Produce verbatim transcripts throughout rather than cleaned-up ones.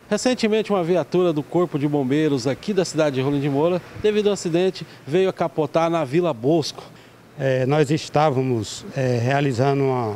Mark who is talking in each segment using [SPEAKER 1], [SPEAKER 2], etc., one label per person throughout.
[SPEAKER 1] Recentemente, uma viatura do Corpo de Bombeiros aqui da cidade de Rolim de Moura, devido ao acidente, veio a capotar na Vila Bosco.
[SPEAKER 2] É, nós estávamos é, realizando uma...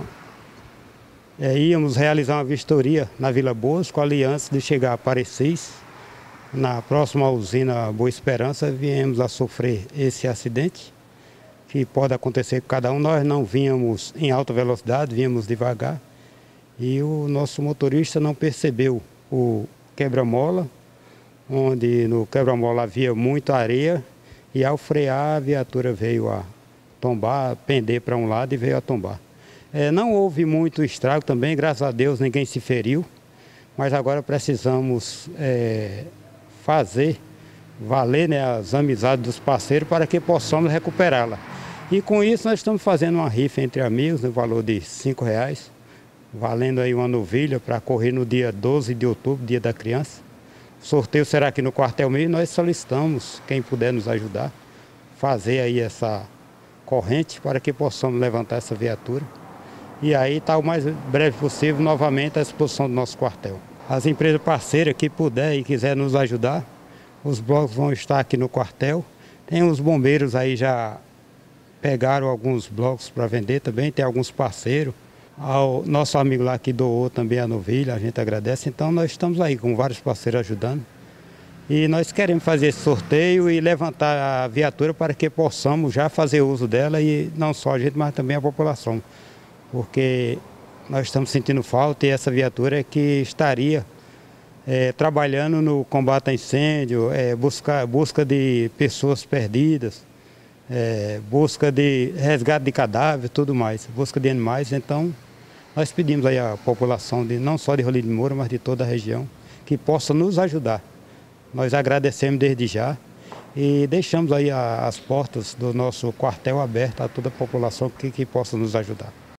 [SPEAKER 2] É, íamos realizar uma vistoria na Vila Bosco, ali antes de chegar a Parecis. Na próxima usina Boa Esperança, viemos a sofrer esse acidente, que pode acontecer com cada um. Nós não vínhamos em alta velocidade, vínhamos devagar, e o nosso motorista não percebeu o quebra-mola, onde no quebra-mola havia muita areia, e ao frear a viatura veio a tombar, pender para um lado e veio a tombar. É, não houve muito estrago também, graças a Deus ninguém se feriu, mas agora precisamos é, fazer valer, né, as amizades dos parceiros para que possamos recuperá-la. E com isso nós estamos fazendo uma rifa entre amigos no valor de cinco reais, valendo aí uma novilha para correr no dia doze de outubro, dia da criança. O sorteio será aqui no quartel mesmo. Nós solicitamos, quem puder nos ajudar, fazer aí essa corrente para que possamos levantar essa viatura. E aí está o mais breve possível novamente à disposição do nosso quartel. As empresas parceiras que puder e quiser nos ajudar, os blocos vão estar aqui no quartel. Tem os bombeiros aí já pegaram alguns blocos para vender também, tem alguns parceiros. Ao nosso amigo lá que doou também a novilha, a gente agradece. Então nós estamos aí com vários parceiros ajudando. E nós queremos fazer esse sorteio e levantar a viatura para que possamos já fazer uso dela, e não só a gente, mas também a população. Porque nós estamos sentindo falta, e essa viatura é que estaria é, trabalhando no combate a incêndio, é, busca, busca de pessoas perdidas, é, busca de resgate de cadáveres, tudo mais, busca de animais. Então nós pedimos aí à população, de, não só de Rolim de Moura, mas de toda a região, que possa nos ajudar. Nós agradecemos desde já e deixamos aí as portas do nosso quartel abertas a toda a população que, que possa nos ajudar.